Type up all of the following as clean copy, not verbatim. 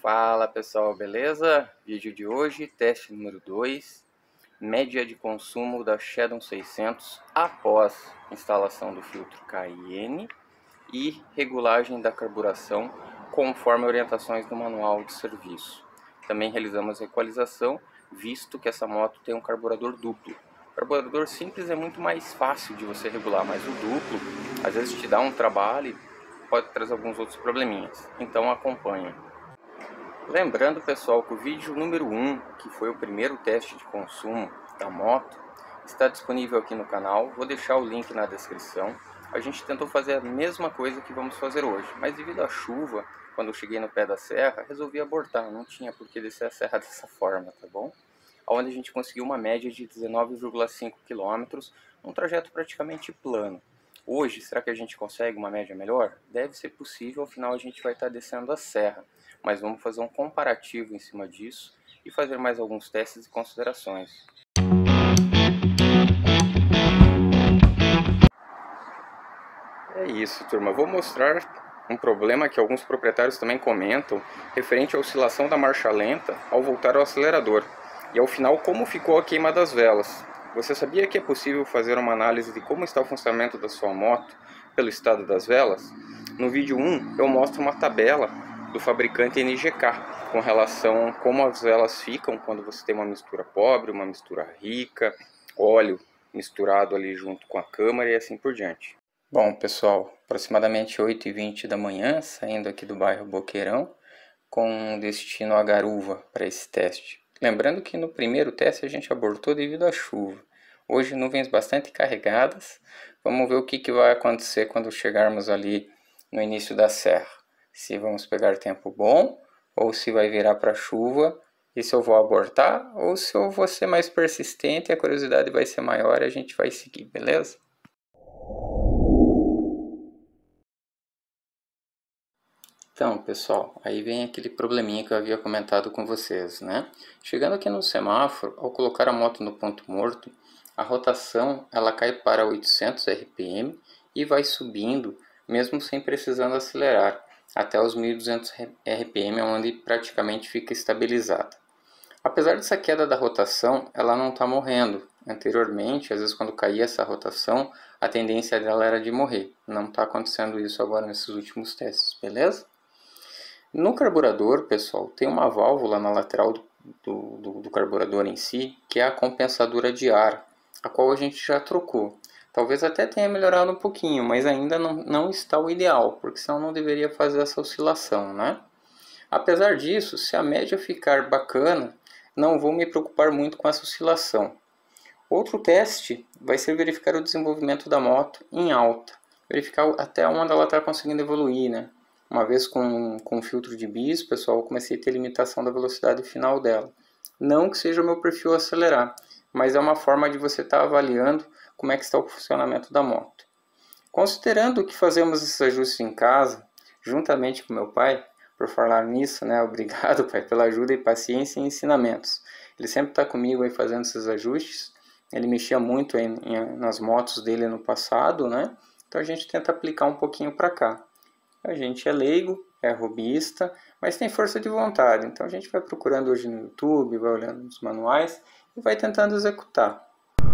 Fala pessoal, beleza? Vídeo de hoje, teste número 2, média de consumo da Shadow 600 após instalação do filtro KN e regulagem da carburação conforme orientações do manual de serviço. Também realizamos equalização, visto que essa moto tem um carburador duplo. O carburador simples é muito mais fácil de você regular, mas o duplo às vezes te dá um trabalho e pode trazer alguns outros probleminhas. Então acompanha. Lembrando pessoal que o vídeo número 1, que foi o primeiro teste de consumo da moto, está disponível aqui no canal. Vou deixar o link na descrição. A gente tentou fazer a mesma coisa que vamos fazer hoje, mas devido à chuva, quando eu cheguei no pé da serra, resolvi abortar. Não tinha por que descer a serra dessa forma, tá bom? Onde a gente conseguiu uma média de 19,5 km, um trajeto praticamente plano. Hoje, será que a gente consegue uma média melhor? Deve ser possível, afinal a gente vai estar descendo a serra. Mas vamos fazer um comparativo em cima disso e fazer mais alguns testes e considerações. É isso, turma. Vou mostrar um problema que alguns proprietários também comentam, referente à oscilação da marcha lenta ao voltar ao acelerador. E ao final, como ficou a queima das velas. Você sabia que é possível fazer uma análise de como está o funcionamento da sua moto pelo estado das velas? No vídeo 1 eu mostro uma tabela do fabricante NGK com relação a como as velas ficam quando você tem uma mistura pobre, uma mistura rica, óleo misturado ali junto com a câmara e assim por diante. Bom pessoal, aproximadamente 8h20 da manhã, saindo aqui do bairro Boqueirão, com destino a Garuva para esse teste. Lembrando que no primeiro teste a gente abortou devido à chuva. Hoje nuvens bastante carregadas, vamos ver o que vai acontecer quando chegarmos ali no início da serra. Se vamos pegar tempo bom, ou se vai virar para chuva, e se eu vou abortar, ou se eu vou ser mais persistente e a curiosidade vai ser maior e a gente vai seguir, beleza? Então pessoal, aí vem aquele probleminha que eu havia comentado com vocês, né? Chegando aqui no semáforo, ao colocar a moto no ponto morto, a rotação ela cai para 800 RPM e vai subindo, mesmo sem precisando acelerar, até os 1200 RPM, onde praticamente fica estabilizada. Apesar dessa queda da rotação, ela não está morrendo. Anteriormente, às vezes quando caía essa rotação, a tendência dela era de morrer. Não está acontecendo isso agora nesses últimos testes, beleza? No carburador, pessoal, tem uma válvula na lateral do carburador em si, que é a compensadora de ar, a qual a gente já trocou. Talvez até tenha melhorado um pouquinho, mas ainda não está o ideal, porque senão não deveria fazer essa oscilação, né? Apesar disso, se a média ficar bacana, não vou me preocupar muito com essa oscilação. Outro teste vai ser verificar o desenvolvimento da moto em alta, verificar até onde ela está conseguindo evoluir, né? Uma vez com filtro de bis, pessoal, eu comecei a ter limitação da velocidade final dela. Não que seja o meu perfil acelerar, mas é uma forma de você estar avaliando como é que está o funcionamento da moto. Considerando que fazemos esses ajustes em casa, juntamente com meu pai, por falar nisso, né? Obrigado, pai, pela ajuda e paciência e ensinamentos. Ele sempre está comigo aí fazendo esses ajustes. Ele mexia muito nas motos dele no passado, né? Então a gente tenta aplicar um pouquinho para cá. A gente é leigo, é hobbyista, mas tem força de vontade. Então a gente vai procurando hoje no YouTube, vai olhando nos manuais e vai tentando executar.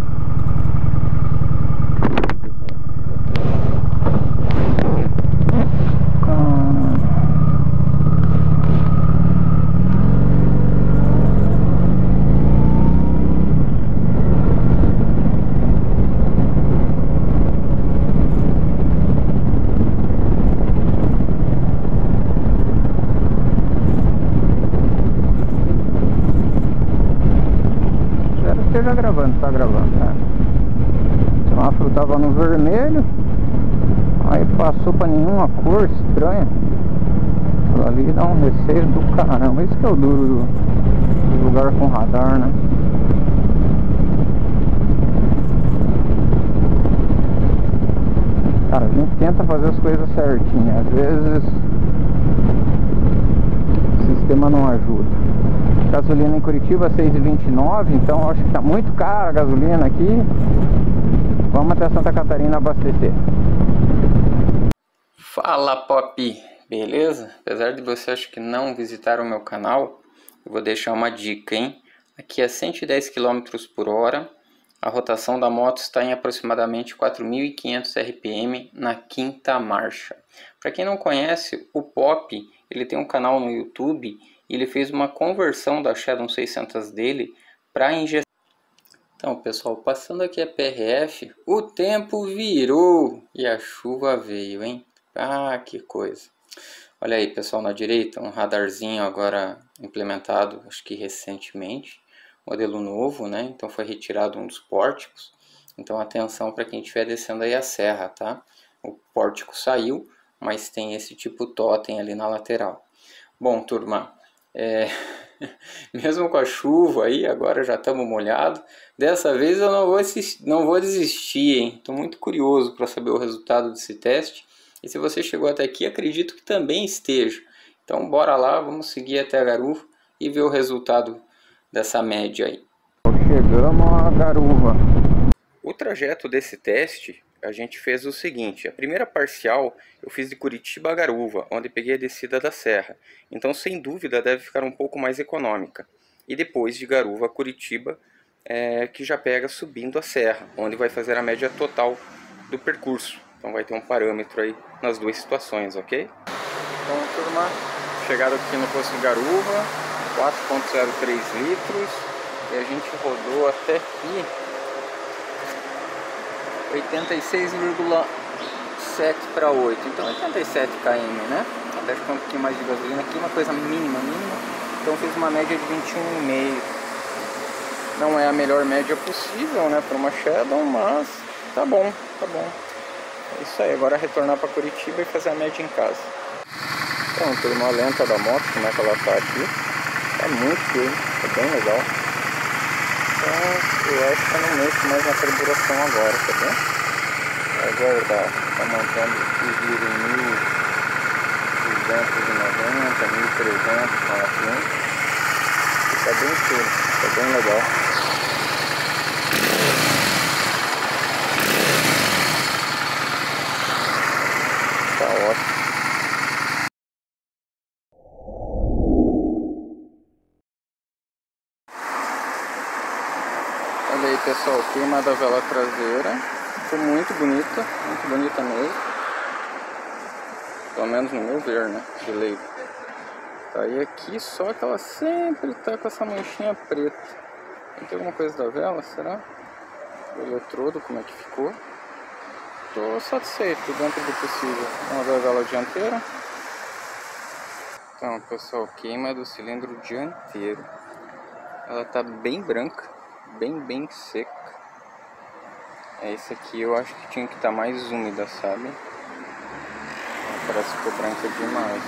Esteja gravando, tá gravando, né? O semáforo tava no vermelho, aí passou pra nenhuma cor estranha. Aquilo ali dá um receio do caramba. Isso que é o duro do lugar com radar, né? Cara, a gente tenta fazer as coisas certinho, às vezes o sistema não ajuda. Gasolina em Curitiba 6,29, então acho que tá muito cara a gasolina aqui. Vamos até Santa Catarina abastecer. Fala Pop! Beleza? Apesar de você acho que não visitar o meu canal, eu vou deixar uma dica, hein? Aqui é 110 km por hora, a rotação da moto está em aproximadamente 4.500 RPM na quinta marcha. Para quem não conhece, o Pop, ele tem um canal no YouTube e ele fez uma conversão da Shadow 600 dele para injeção. Então, pessoal, passando aqui a PRF, o tempo virou e a chuva veio, hein? Ah, que coisa! Olha aí, pessoal, na direita, um radarzinho agora implementado, acho que recentemente, modelo novo, né? Então foi retirado um dos pórticos. Então atenção para quem estiver descendo aí a serra, tá? O pórtico saiu, mas tem esse tipo totem ali na lateral. Bom, turma, mesmo com a chuva aí, agora já estamos molhados. Dessa vez eu não vou desistir, hein? Estou muito curioso para saber o resultado desse teste. E se você chegou até aqui, acredito que também esteja. Então bora lá, vamos seguir até a Garuva e ver o resultado dessa média aí. Chegamos a Garuva. O trajeto desse teste, a gente fez o seguinte: a primeira parcial eu fiz de Curitiba a Garuva, onde peguei a descida da serra. Então sem dúvida deve ficar um pouco mais econômica. E depois de Garuva a Curitiba, que já pega subindo a serra, onde vai fazer a média total do percurso. Então vai ter um parâmetro aí nas duas situações, ok? Então, turma, chegado aqui no posto de Garuva, 4,03 litros, e a gente rodou até aqui 86,7 para 8, então 87 km, né? Até que um pouquinho mais de gasolina aqui, uma coisa mínima, então fiz uma média de 21,5. Não é a melhor média possível, né, para uma Shadow, mas tá bom, tá bom. É isso aí, agora é retornar para Curitiba e fazer a média em casa. Então, turma, a lenta da moto, como é que ela tá aqui, tá muito firme, tá bem legal. Então, eu acho que eu não mexo mais na carburação agora, tá bem? Vai aguardar, tá montando o giro em 1.290, 1.300 na frente. Tá bem firme, tá bem legal. Tá ótimo. Olha aí, pessoal, queima da vela traseira. Ficou muito bonita mesmo. Pelo menos no meu ver, né? De leigo. Tá aí aqui, só que ela sempre tá com essa manchinha preta. Tem alguma coisa da vela, será? O eletrodo, como é que ficou? Tô satisfeito dentro do possível. Vamos ver a vela dianteira. Então, pessoal, queima do cilindro dianteiro. Ela tá bem branca, bem seca. Esse aqui eu acho que tinha que estar mais úmida, sabe? Parece que ficou branca demais.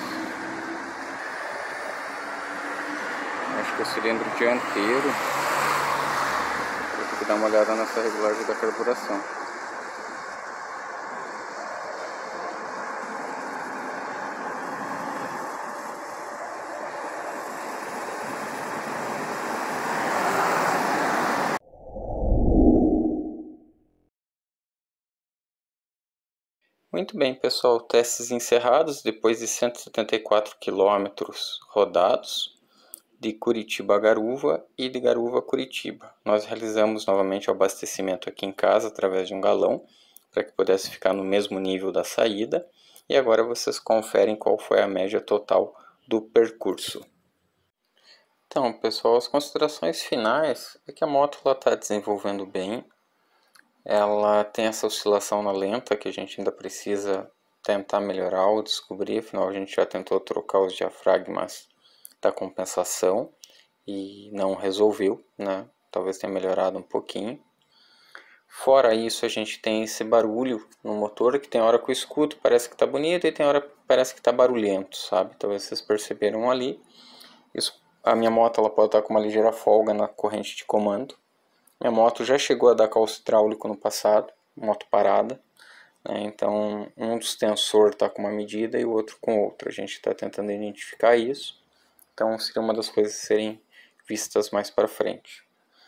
Acho que o cilindro dianteiro. Vou ter que dar uma olhada nessa regulagem da carburação. Muito bem, pessoal, testes encerrados depois de 174 quilômetros rodados de Curitiba a Garuva e de Garuva a Curitiba. Nós realizamos novamente o abastecimento aqui em casa através de um galão para que pudesse ficar no mesmo nível da saída, e agora vocês conferem qual foi a média total do percurso. Então, pessoal, as considerações finais é que a moto está desenvolvendo bem. Ela tem essa oscilação na lenta que a gente ainda precisa tentar melhorar ou descobrir, afinal a gente já tentou trocar os diafragmas da compensação e não resolveu, né? Talvez tenha melhorado um pouquinho. Fora isso, a gente tem esse barulho no motor que tem hora que eu escuto, parece que está bonito, e tem hora que parece que está barulhento, sabe? Talvez vocês perceberam ali. Isso, a minha moto ela pode estar com uma ligeira folga na corrente de comando. Minha moto já chegou a dar calço hidráulico no passado, moto parada, né? Então um dos tensores está com uma medida e o outro com outra. A gente está tentando identificar isso, então seria uma das coisas a serem vistas mais para frente.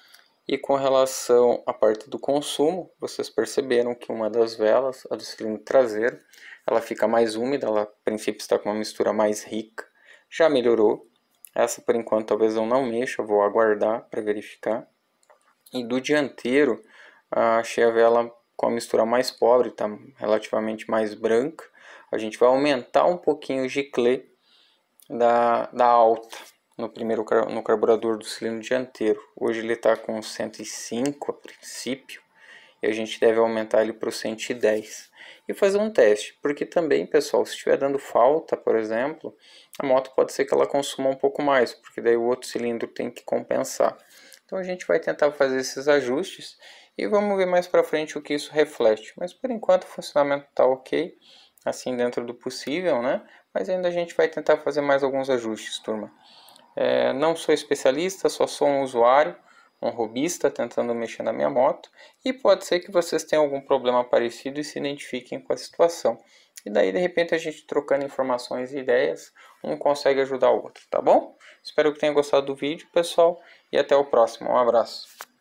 E com relação à parte do consumo, vocês perceberam que uma das velas, a do cilindro traseiro, ela fica mais úmida, ela a princípio está com uma mistura mais rica, já melhorou. Essa por enquanto talvez eu não mexa, vou aguardar para verificar. E do dianteiro, achei a vela com a mistura mais pobre, está relativamente mais branca. A gente vai aumentar um pouquinho o giclê da alta no carburador do cilindro dianteiro. Hoje ele está com 105 a princípio, e a gente deve aumentar ele para o 110 e fazer um teste, porque também, pessoal, se estiver dando falta, por exemplo, a moto pode ser que ela consuma um pouco mais, porque daí o outro cilindro tem que compensar. Então a gente vai tentar fazer esses ajustes e vamos ver mais para frente o que isso reflete, mas por enquanto o funcionamento está ok, assim dentro do possível, né? Mas ainda a gente vai tentar fazer mais alguns ajustes, turma. Não sou especialista, só sou um usuário, um hobbyista tentando mexer na minha moto, e pode ser que vocês tenham algum problema parecido e se identifiquem com a situação. E daí, de repente, a gente trocando informações e ideias, um consegue ajudar o outro, tá bom? Espero que tenham gostado do vídeo, pessoal, e até o próximo. Um abraço.